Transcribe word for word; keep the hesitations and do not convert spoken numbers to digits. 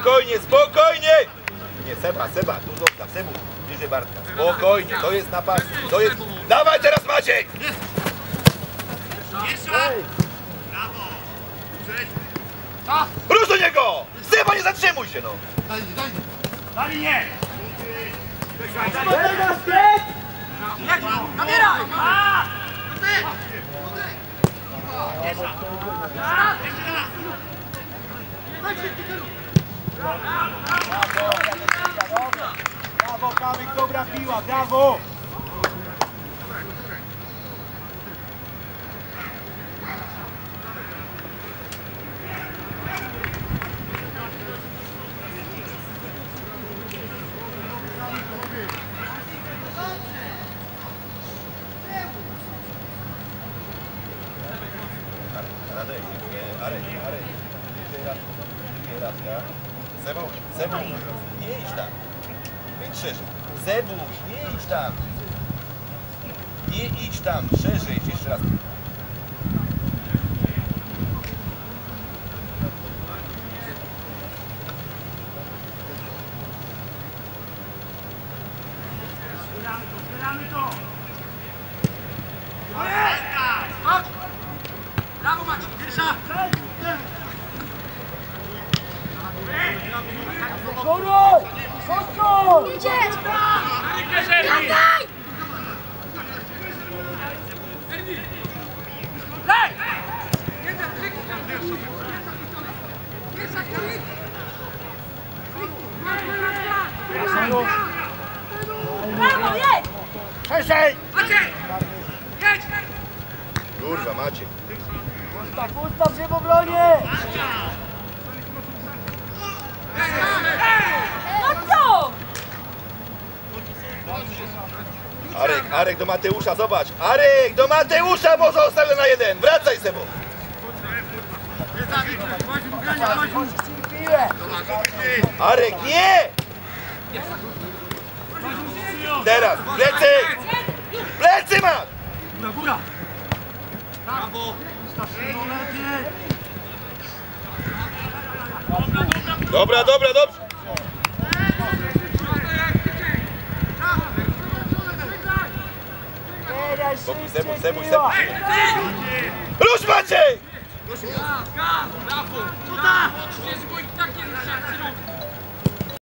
Spokojnie, spokojnie! Nie, Seba, Seba, tu zostaw, Sebu, bliżej Bartka. Spokojnie, to jest napad, to jest... Dawaj teraz Maciek! Rusz do niego! Seba, nie zatrzymuj się, no! Daj, daj! Na linię! Nabieraj! Brawo, Kamyk, dobra piła, brawo! Arek, Arek, Sebuś, Sebuś, nie idź tam. Wyjdź szerzej. Sebuś, nie idź tam. Nie idź tam, szerzej, jeszcze raz. Zbieramy to! Brawo Maciek, pierwsza! Góru! Chodź! Idziesz! Dawaj! Lej! Brawo, jedź! Szerzej! Maciek! Jedź! Kurwa, Maciek. Ustaw, ustaw się w obronie! No co? Arek, Arek do Mateusza, zobacz. Arek, do Mateusza, bo został na jeden. Wracaj, Sebo. Arek, nie! Teraz, plecy! Plecy ma! Góra, góra! Brawo! Ustaw się lepiej! Dobra, dobra, dobrze. Sebu, Sebu, Sebu, Sebu. Rusz Maciej! Brawo! Co tak? Przecież bo i tak nie ruszać.